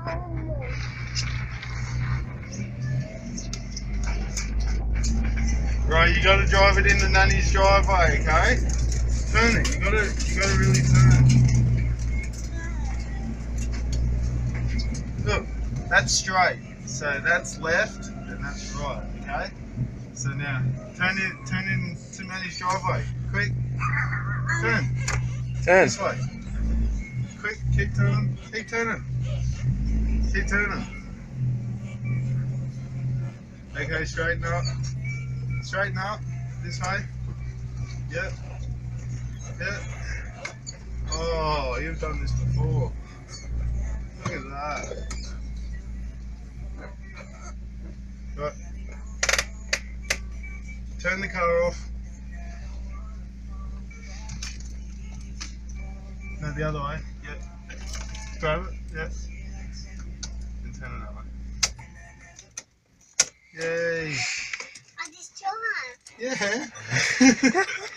Right, you got to drive it into Nanny's driveway, okay? Turn it. You got to really turn. Look, that's straight. So that's left and that's right, okay? So now turn into Nanny's driveway. Quick. Turn. Turn. This way. Quick, keep turning. Keep turning. Keep turning. Okay, straighten up. Straighten up. This way. Yep. Yep. Oh, you've done this before. Look at that. Right. Turn the car off. No, the other way. Yep. Grab it. Yep. And turn it that way. Yay. I just tried. Yeah.